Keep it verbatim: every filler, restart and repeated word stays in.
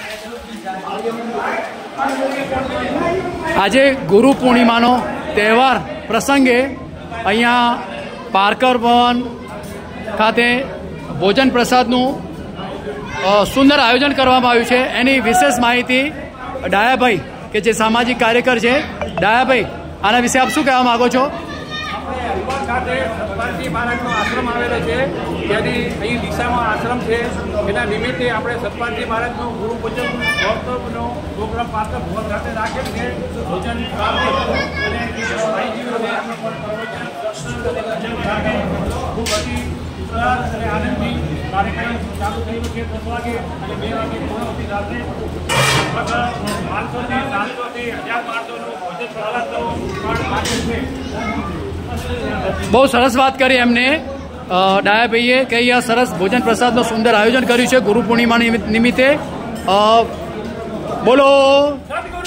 આજે ગુરુ પૂર્ણિમાનો તહેવાર પ્રસંગે અહીંયા પારકર ભવન ખાતે ભોજન પ્રસાદનું સુંદર આયોજન કરવામાં આવ્યું છે। એની વિશેષ માહિતી ડાયાભાઈ કે જે સામાજિક કાર્યકર છે। ડાયાભાઈ, આના વિશે આપ શું કહેવા માગો છો? ખાતે સતપાલજી મહારાજનો આશ્રમ આવેલો છે, ત્યાંથી અહીં દિશામાં આશ્રમ છે। એના નિમિત્તે આપણે સતપાલજી મહારાજનો ગુરુ પૂજન મહોત્સવનો પ્રોગ્રામ પાત્ર ભવન ખાતે રાખેલ છે। ભોજન અને ખૂબ બધી ઉત્સાહ અને આનંદથી કાર્યક્રમ ચાલુ થયેલો છે। દસ વાગે અને બે વાગે પૂર્ણવતી થશે। પાંચસોથી સાતસોથી હજાર માણસોનું ભોજન પ્રસાદનો પણ રાખેલ છે। બહુ સરસ વાત કરી એમને ડાયાભાઈએ કે અહીંયા સરસ ભોજન પ્રસાદનું સુંદર આયોજન કર્યું છે ગુરુ પૂર્ણિમા નિમિત્તે। બોલો